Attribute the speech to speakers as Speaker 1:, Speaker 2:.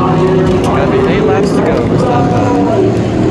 Speaker 1: Gotta be 8 laps to go. It's not bad.